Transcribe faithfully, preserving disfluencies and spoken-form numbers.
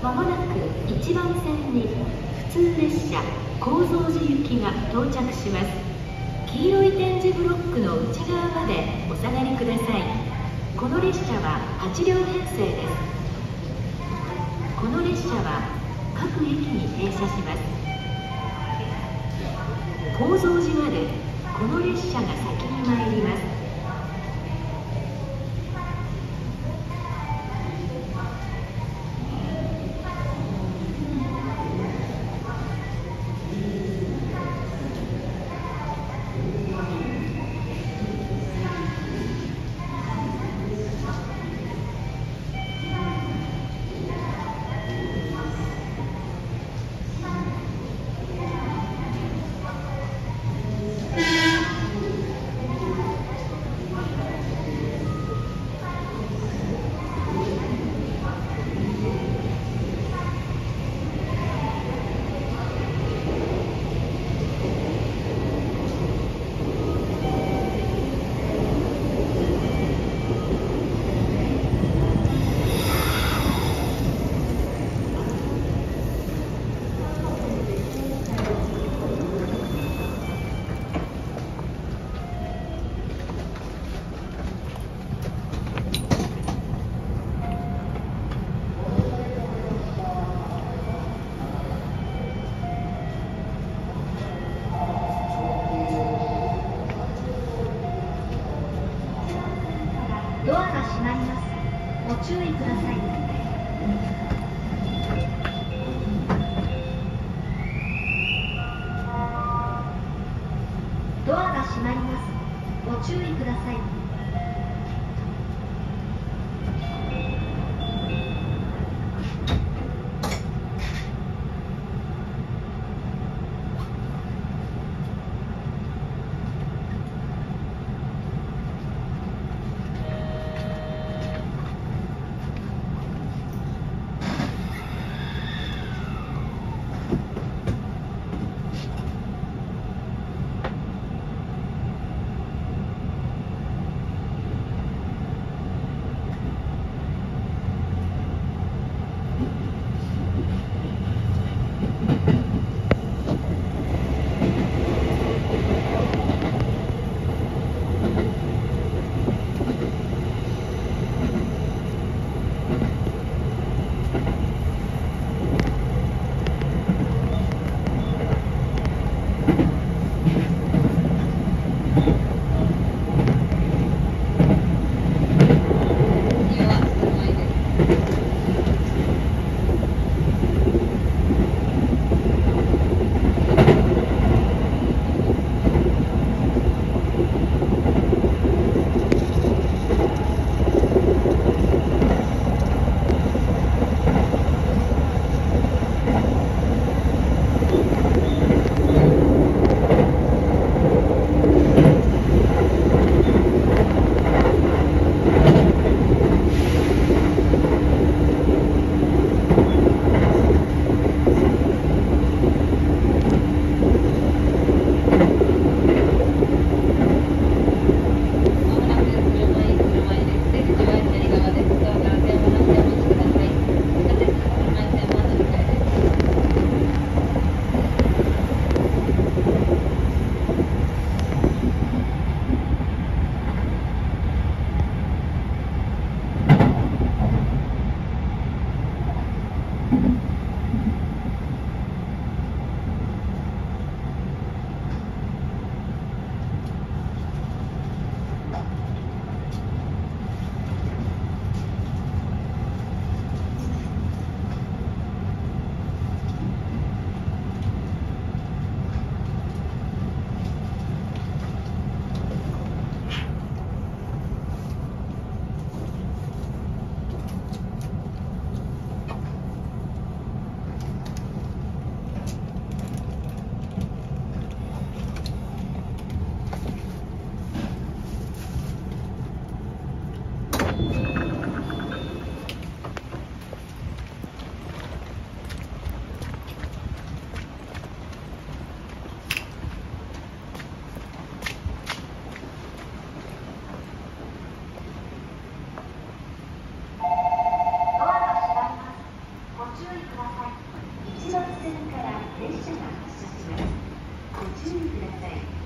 まもなくいちばん線に普通列車高蔵寺行きが到着します。黄色い点字ブロックの内側までお下がりください。この列車ははちりょう編成です。この列車は各駅に停車します。高蔵寺までこの列車が先に参ります。 ドアが閉まります。ご注意ください。ドアが閉まります。ご注意ください。 注意ください。 いちばん線から列車が発車します。ご注意ください。